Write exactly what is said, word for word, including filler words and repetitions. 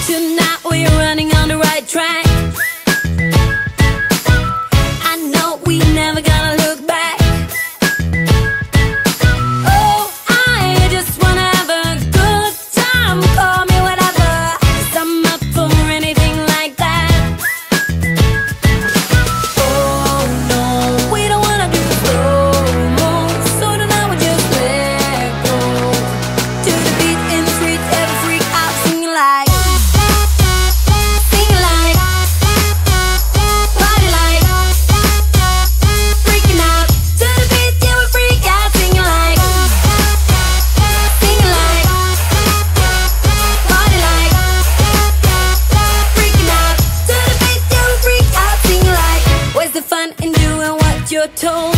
Tonight we're running on the right track. I know we never gonna look back. Oh, I just wanna have a good time. Call me whatever, 'cause I'm up for anything like that. Oh no, we don't wanna do slow-mo, so tonight we just let go. To the beat in the streets, every freak out singing like, singing like, party like, freaking out. To the beat, yeah, we freak out singing like, singing like, party like, freaking out. To the beat, yeah, we freak out singing like. Where's the fun in doing what you're told?